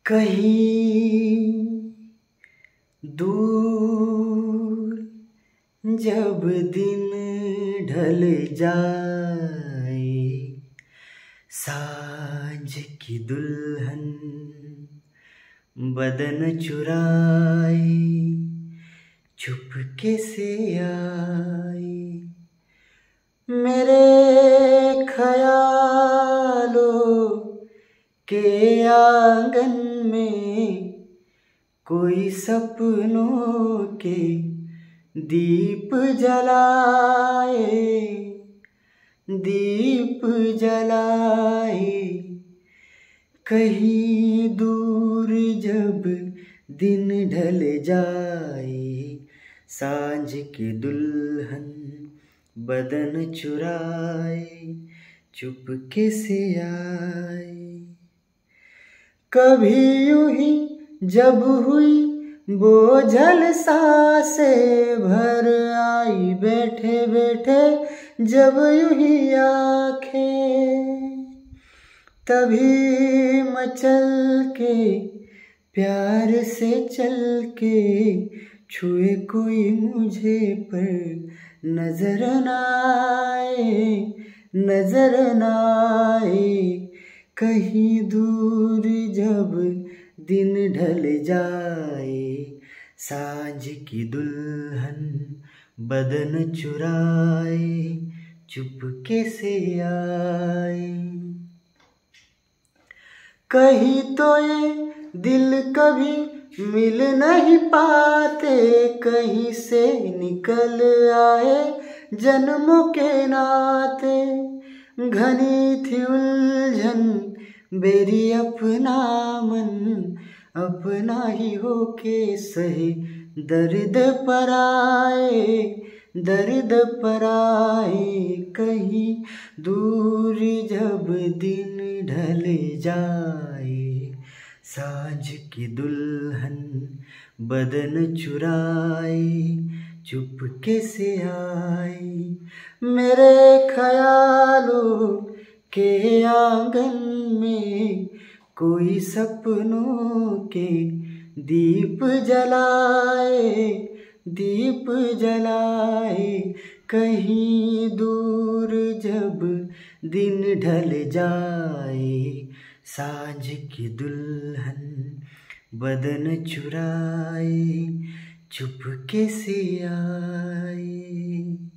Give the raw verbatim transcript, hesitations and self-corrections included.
कहीं दूर जब दिन ढल जाए, सांझ की दुल्हन बदन चुराए चुपके से आई। मेरे ख्यालों के आंगन में कोई सपनों के दीप जलाए, दीप जलाए। कहीं दूर जब दिन ढल जाए, सांझ की दुल्हन बदन चुराए चुपके से आए। कभी यूं ही जब हुई बोझल सांसें भर आई, बैठे बैठे जब यूं ही आंखें, तभी मचल के प्यार से चल के छुए कोई मुझे पर नजर न आए, नजर न आए। कहीं दूर जब दिन ढल जाए, सांझ की दुल्हन बदन चुराए चुपके से आए। कहीं तो ये दिल कभी मिल नहीं पाते, कहीं से निकल आए जन्मों के नाते। घनी थी उलझन बेरी अपना मन, अपना ही होके सहे दर्द पर आए, दर्द पर आए। कहीं दूर जब दिन ढल जाए, सांझ की दुल्हन बदन चुराए चुपके से आई। मेरे ख्यालों के आंगन में कोई सपनों के दीप जलाए, दीप जलाए। कहीं दूर जब दिन ढल जाए, सांझ की दुल्हन बदन चुराए चुपके से आए।